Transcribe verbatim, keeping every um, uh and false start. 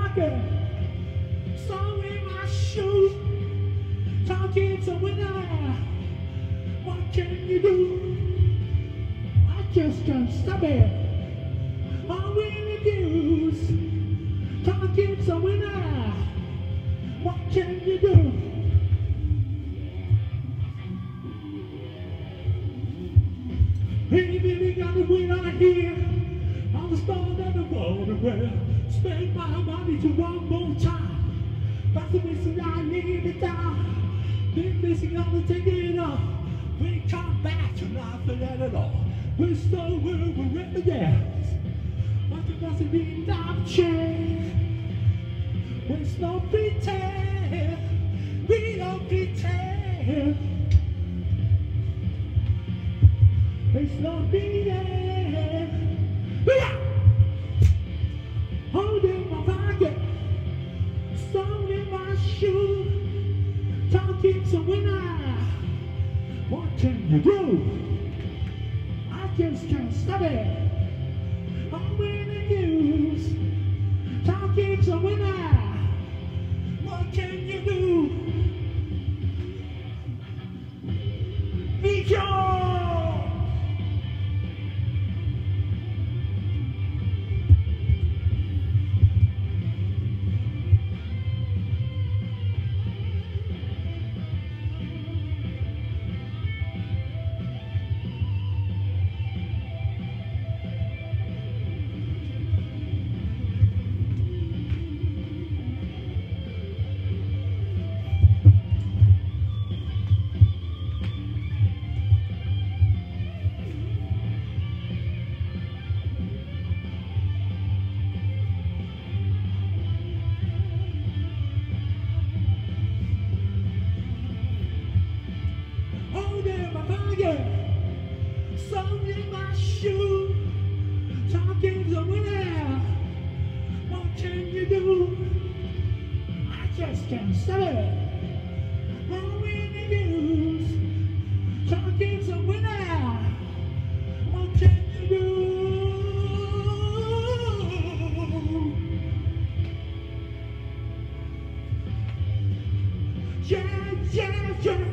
pocket, song in my shoe, talking to winner. What can you do? I just can't stop it. I'm in the news, talking to winner. What can you do? Hey baby, got the winner here. I'm the star that the world will spend my money to one more time. That's the reason I need it down. Been missing on the ticket off. We come back to nothing at all. We're still where we're at the dance. But it doesn't mean I'm changed. There's no pretend. We don't pretend. There's no pretend. Hold in my pocket, song in my shoe, talking to winner. What can you do? I just can't stop it. I'm in the news, talking to winner. What can you do? Be your song in my shoe, talking to winner. What can you do? I just can't stop it. I'm in the news, talking to winner. What can you do? Yeah, yeah, yeah.